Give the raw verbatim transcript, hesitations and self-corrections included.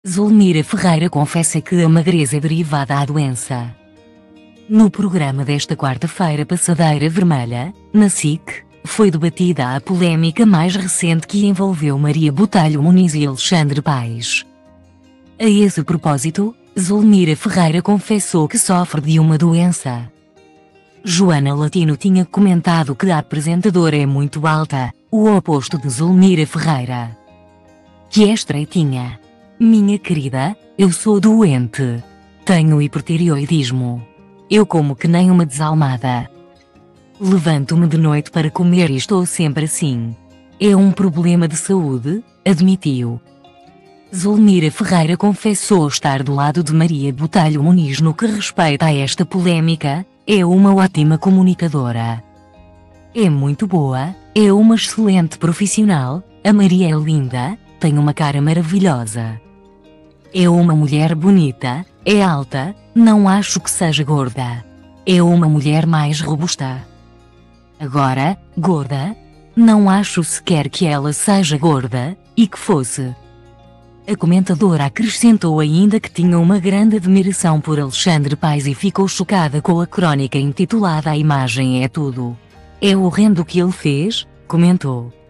Zulmira Ferreira confessa que a magreza é derivada à doença. No programa desta quarta-feira Passadeira Vermelha, na S I C, foi debatida a polémica mais recente que envolveu Maria Botelho Muniz e Alexandre Paes. A esse propósito, Zulmira Ferreira confessou que sofre de uma doença. Joana Latino tinha comentado que a apresentadora é muito alta, o oposto de Zulmira Ferreira, que é estreitinha. Minha querida, eu sou doente. Tenho hipertireoidismo. Eu como que nem uma desalmada. Levanto-me de noite para comer e estou sempre assim. É um problema de saúde, admitiu. Zulmira Ferreira confessou estar do lado de Maria Botelho Muniz no que respeita a esta polémica. É uma ótima comunicadora. É muito boa, é uma excelente profissional, a Maria é linda, tem uma cara maravilhosa. É uma mulher bonita, é alta, não acho que seja gorda. É uma mulher mais robusta. Agora, gorda? Não acho sequer que ela seja gorda, e que fosse. A comentadora acrescentou ainda que tinha uma grande admiração por Alexandre Paes e ficou chocada com a crónica intitulada A Imagem é Tudo. É horrendo o que ele fez, comentou.